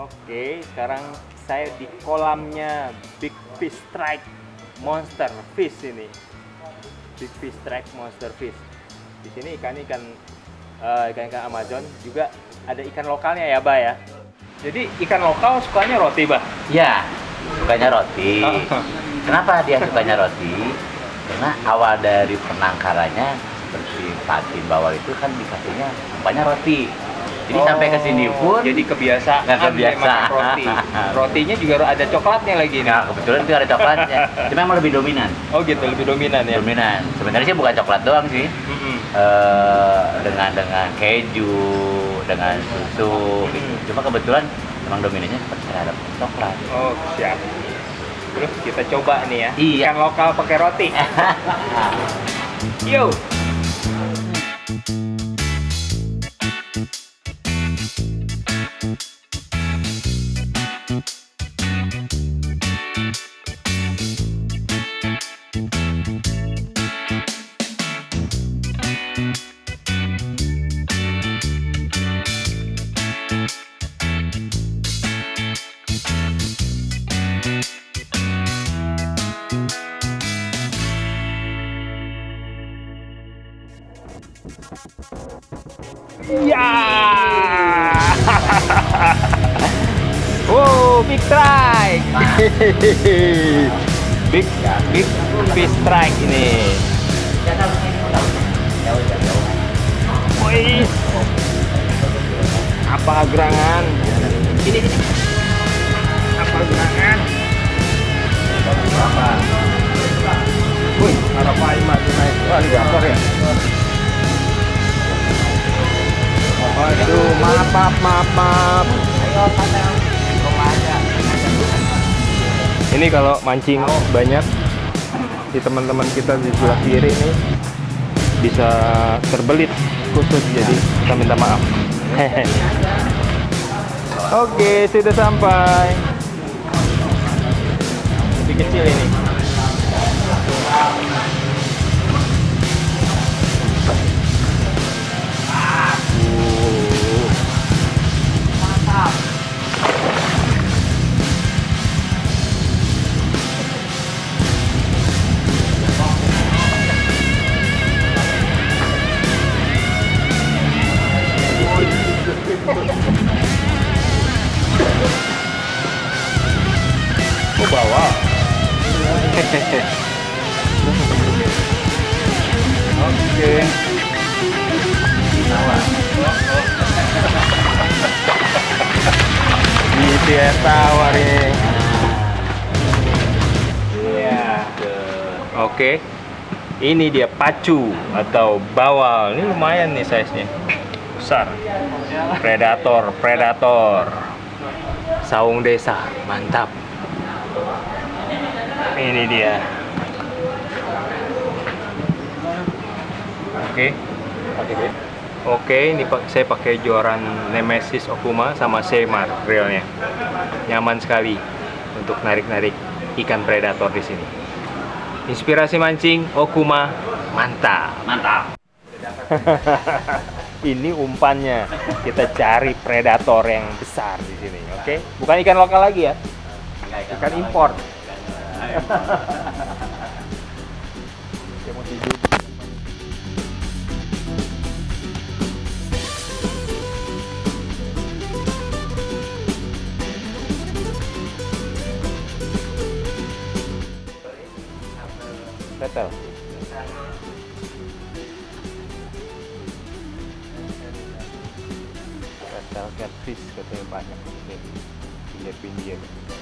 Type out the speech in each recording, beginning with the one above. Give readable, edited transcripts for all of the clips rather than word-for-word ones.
Oke, sekarang saya di kolamnya Big Fish Strike Monster Fish ini. Big Fish Strike Monster Fish. Di sini ikan-ikan Amazon, juga ada ikan lokalnya ya, Bah ya. Jadi ikan lokal sukanya roti, Bah? Ya, sukanya roti. Kenapa dia sukanya roti? Karena awal dari penangkarannya seperti patin bawal itu kan dikasihnya umpamanya roti. Jadi sampai ke sini pun jadi kebiasaan makan roti. Rotinya juga ada coklatnya lagi nih. Nah, kebetulan itu ada coklatnya. Cuma emang lebih dominan. Oh gitu, lebih dominan ya. Dominan. Sebenarnya sih bukan coklat doang sih. Dengan keju, dengan susu gitu. Cuma kebetulan emang dominannya seperti terhadap coklat. Oh, siap. Terus kita coba nih ya. Iya. Ikan lokal pakai roti. Yo. Ya. Wow, big strike. big fish strike ini. Wih. Apa gerangan? Ini. Apa gerangan? Wih, harapan masih naik. Wah, ini gambar ya. Aduh, maaf. Ayo, ini kalau mancing banyak di teman-teman kita di sebelah kiri ini bisa terbelit khusus, jadi kita minta maaf. Oke, sudah sampai. Lebih kecil ini. Oh, bawa. Oke. Ini ya tawar ini. Iya. Oke. Ini dia pacu atau bawal. Ini lumayan nih size-nya. Besar. Predator. Saung desa, mantap. Ini dia. Oke, ini saya pakai joran Nemesis OKUMA sama Seimar reelnya. Nyaman sekali untuk narik-narik ikan predator di sini. Inspirasi mancing OKUMA, mantap. Ini umpannya. Kita cari predator yang besar di sini, oke? Bukan ikan lokal lagi ya. Ikan impor. Betul. Betul, catfish katanya banyak nih. Pinggir.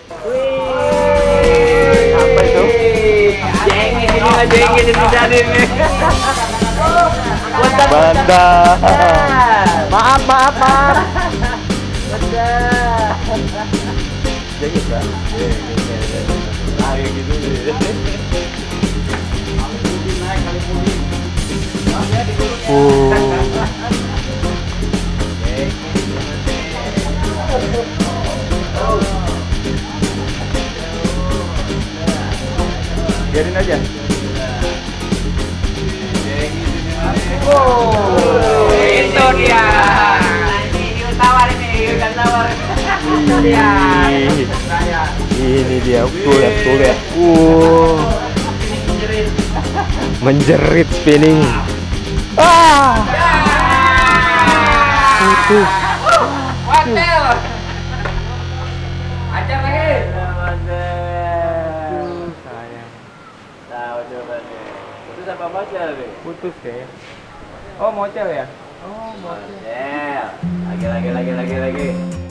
Wih, apa itu? Jengin ini jadi nih. Bandar. Maaf. Bandar. Jengin kan? Gitu deh. Biarin aja. Itu dia. Ini tawar ini, ikan tawar. Ini dia, tuh lihat. Menjerit spinning. Putus. Hotel. Ajar lagi. Sayang. Tahu coba deh. Putus apa bocel deh? Putus kayaknya. Oh, mocel ya? Oh, Bocel. Lagi.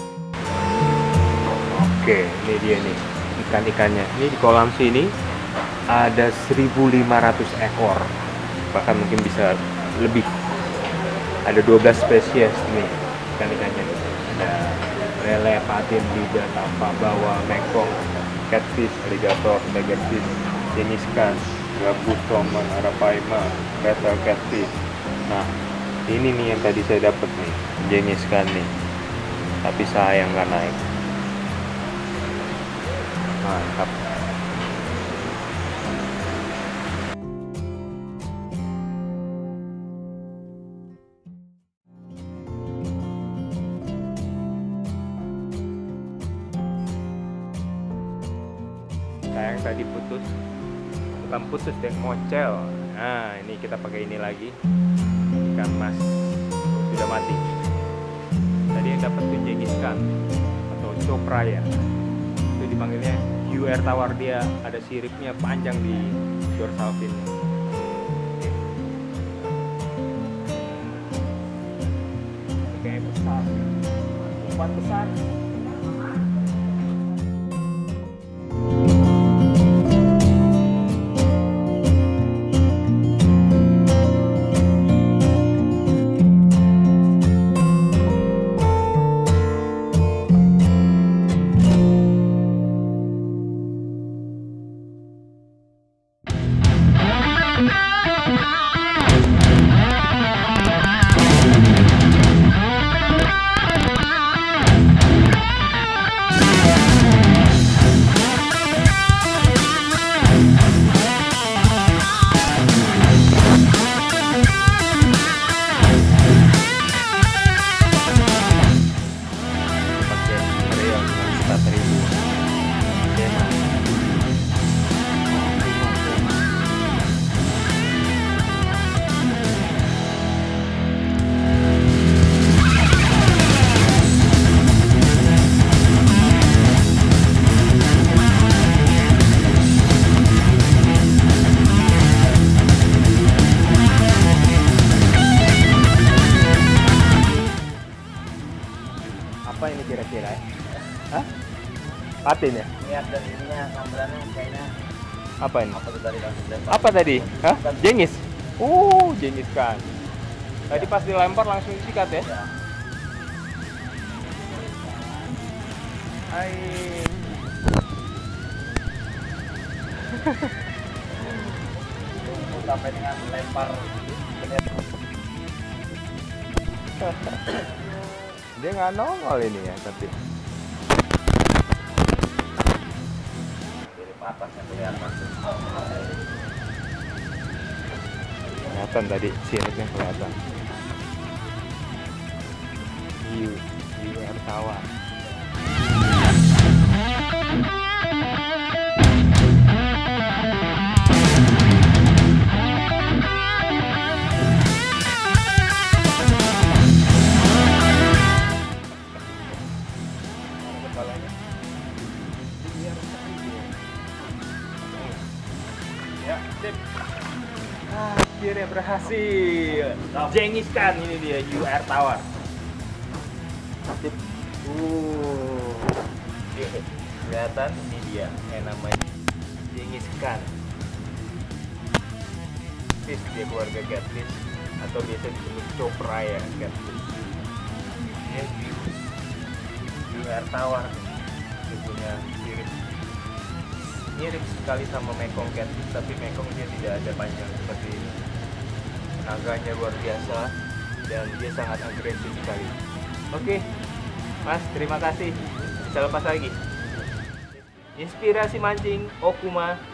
Oke, ini dia nih ikan-ikannya. Ini di kolam sini ada 1.500 ekor, bahkan mungkin bisa lebih. Ada 12 spesies nih ikan-ikannya. Ada lele, patin, lidah, tapa, bawal, mekong, catfish, alligator, dragonfish, jenis ikan, gabus, salmon, arapaima, battle catfish. Nah, ini nih yang tadi saya dapat nih, jenis ikan nih. Tapi sayang nggak naik. Mantap. Sayang tadi putus. Bukan putus deh, mocel. Nah, ini kita pakai ini lagi. Ikan mas sudah mati. Tadi yang dapat tuh jenis ikan atau copraya. Itu dipanggilnya UR tawar, dia ada siripnya panjang di dorsal fin. Kayak besar, umpan besar. Apa ini kira-kira ya? Hah? Patin ya? Lihat dari ininya, tampilannya kayaknya. Apa ini? Apa tuh tadi langsung Apa tadi? Hah? Jengis? Jengis kan. Tadi pas dilempar langsung disikat ya? Ya. Hai. Sampai dengan lempar. Dia nggak nongol ini ya, tapi Dari atasnya kelihatan. kelihatan tadi siripnya kelihatan. UR tawar. Ya, sip. Akhirnya berhasil. Jengis kan ini dia UR tawar. Sip. Kelihatan ini dia yang namanya jengis kan. Fish, dia keluarga catfish atau biasa disebut copraya catfish. Dia UR tawar. Dia punya sirip mirip sekali sama mekong catfish, tapi mekong dia tidak ada panjang seperti ini. Naganya luar biasa dan dia sangat agresif sekali. Oke, Mas, terima kasih. Bisa lepas lagi. Inspirasi mancing OKUMA